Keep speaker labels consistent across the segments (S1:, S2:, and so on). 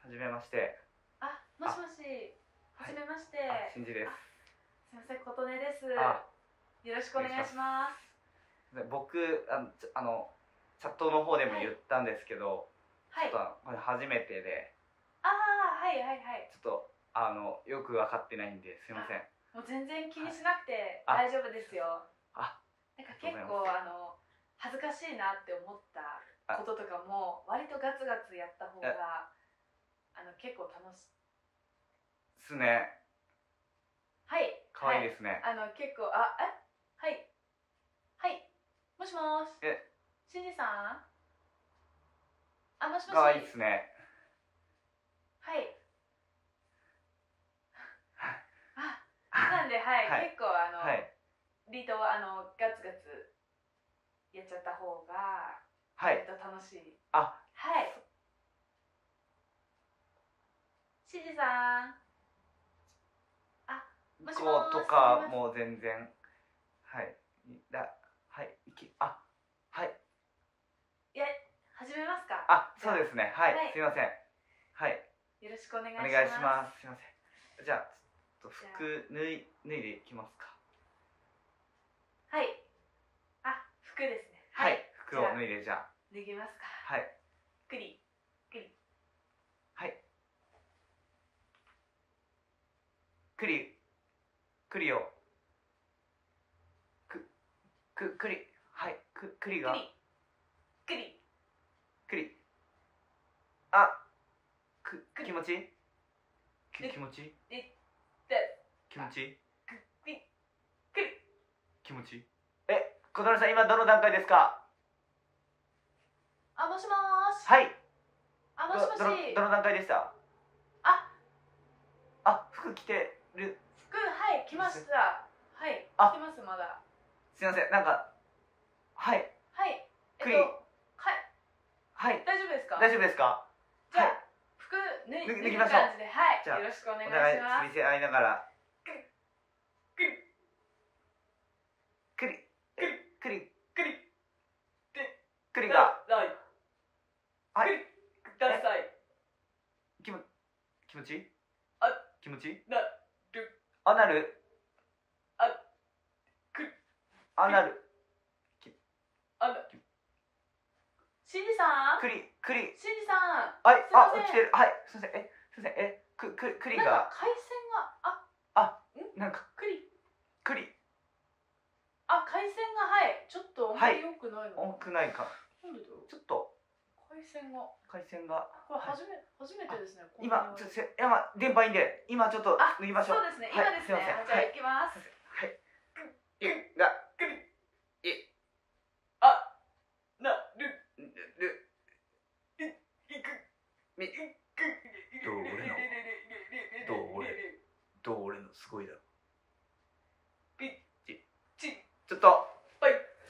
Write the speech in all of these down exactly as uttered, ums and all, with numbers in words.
S1: はじめまして。
S2: あ、もしもし。はじめまして。
S1: しんじです。
S2: すみません、琴音です。
S1: あ、
S2: よろしくお願いします。
S1: 僕あのあのチャットの方でも言ったんですけど、
S2: はい、
S1: ちょっとこれ初めてで、
S2: ああ、はいはいはい。
S1: ちょっとあのよく分かってないんですいません。
S2: もう全然気にしなくて大丈夫ですよ。
S1: あ、
S2: なんか結構あの恥ずかしいなって思ったこととかも割とガツガツやった方があの結構楽しい
S1: ですね。
S2: はい。
S1: 可愛いですね。
S2: はい、あの結構あえはいはいもしもし。
S1: え、
S2: しんじさん。あ、もしもし。
S1: 可愛いですね。
S2: はい。あ、なんではい、はい、結構あの、はい、リードはあのガツガツやっちゃった方が割と楽しい。
S1: あ、
S2: はい。しんじさん。あ、もしも
S1: こうとかもう全然はいだはいいきあはい
S2: いや始めますか。
S1: あ、そうですね。はい、はい、すみません。はい。
S2: よろしくお願いします。
S1: お願いします。すみません。じゃあちょっと服脱い脱いでいきますか。
S2: はい。あ、服ですね。
S1: はい。服を脱いでじゃあ。
S2: 脱ぎますか。
S1: はい。
S2: クリクリ。
S1: はい。クリクリをくくクリはいくクリが
S2: クリ
S1: クリあく気持ちいい気持ちいい気持ちいい気持ちいい。え、小鳥さん今どの段階ですか。
S2: あ、もしもし。
S1: はい。
S2: あ、もしもし。
S1: どのどの段階でした。
S2: あ
S1: あ、服着てる。
S2: 服、はい着ました。はい、
S1: あ、
S2: 着てますまだ。
S1: すいません、なんかはい
S2: はい
S1: クリ
S2: はい
S1: はい
S2: 大丈夫ですか。
S1: 大丈夫ですか。
S2: じゃあ服脱い脱ぎましょう。はい、よろしくお願いします。
S1: 見せ合いながらクリクリクリクリクリがはい
S2: ください。
S1: 気持気持ちいい
S2: あ
S1: 気持ちいい
S2: なる
S1: あなる
S2: あく
S1: あなる
S2: あなしんじさん。
S1: クリクリ
S2: しんじさん。
S1: はい、あ、来てる。はい、すいません。え、すいません。え、くくクリが
S2: 回線があ
S1: あなんか
S2: クリ
S1: クリ
S2: あ回線がはいちょっとあんまり良くないの。
S1: 多くないか。
S2: なんでだろう。
S1: ちょっと
S2: 回線が
S1: 回線が
S2: これ初め初めてですね。
S1: 今ちょっといやま電波いいんで今ちょっと脱ぎましょう。
S2: そうですね。今ですね。じゃあ行きます。
S1: はい。いが
S2: クリ
S1: い
S2: あなる
S1: る
S2: いいく
S1: みどう俺のどう俺どう俺のすごいだろ。
S2: ピッチ
S1: ちょっと
S2: はい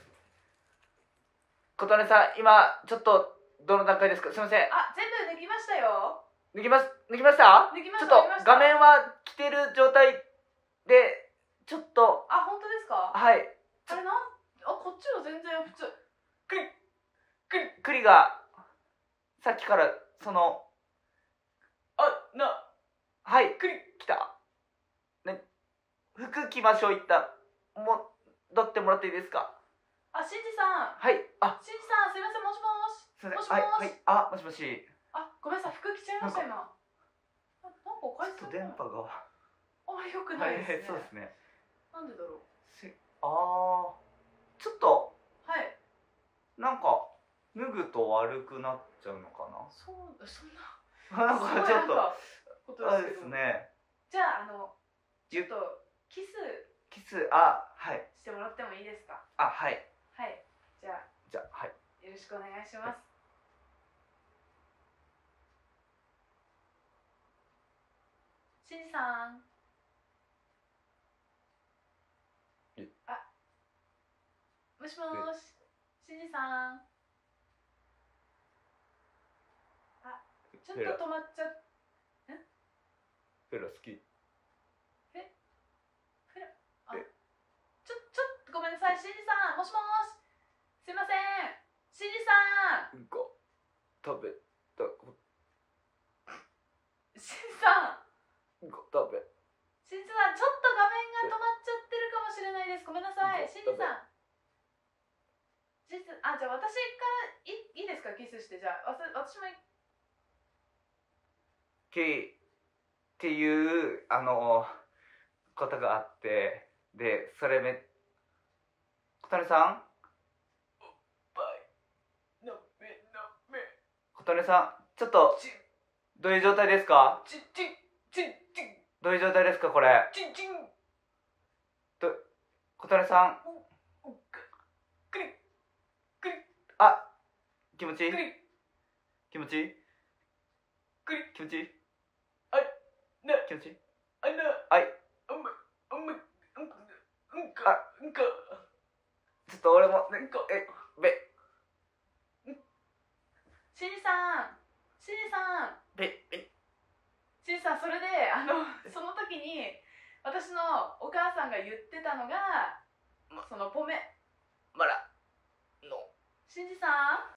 S1: 琴音さん今ちょっとどの段階ですか。すみません。
S2: あ全部脱ぎましたよ。
S1: 脱ぎます脱ぎました
S2: 脱ぎました。
S1: ちょっと画面は着てる状態でちょっと
S2: あ本当ですか。
S1: はい
S2: あれなんあこっちは全然普通。クリクリ
S1: クリがさっきからその
S2: あな
S1: はい
S2: クリ
S1: 来たね服着ましょう。一旦戻ってもらっていいですか。
S2: あしんじさん。
S1: はいあ
S2: しんじさんすいません。もしもし
S1: すいません。
S2: もしもし
S1: はいはいあもしもし。
S2: あごめんなさい服着ちゃいました今。なんか回線
S1: ちょっと電波が
S2: あんまり良くないですね。
S1: そうですね。
S2: なんでだろう。
S1: ああちょっと
S2: はい
S1: なんか脱ぐと悪くなっちゃうのかな。
S2: そうそんな
S1: なんかちょっと
S2: こと
S1: あれですね。
S2: じゃああのちょっとキス
S1: キスあはい
S2: してもらってもいいですか。
S1: あはい
S2: はいじゃあ
S1: じゃあはい
S2: よろしくお願いします。しんじさん。あもしもししんじさん。あちょっと止まっちゃっ
S1: フェラ好き。
S2: えフェラあちょちょっとごめんなさい。しんじさんもしもしすいません。しんじさん
S1: うんこ食べたこ食べ。
S2: しんじさん、ちょっと画面が止まっちゃってるかもしれないです。ごめんなさい。しんじさん。しんじあ、じゃあ私からいいいですか、キスして。じゃあ、わ私も。
S1: けっていうあのことがあって、でそれめ小谷さん、おっぱいなめなめ。小谷さん、ちょっとどういう状態ですか？ちちちちどういう状態ですかこれ？ちちど小谷さん、くりくり、あ、気持ちいい？気持ちいい？くり気持ちいい？あいな気持ちいい？あいなあいうんむうんむうんうんかうんか。ちょっと俺もねえべ
S2: しんじさん、しんじさん、
S1: べべ
S2: しんじさん、それであのその時に私のお母さんが言ってたのが、そのポメ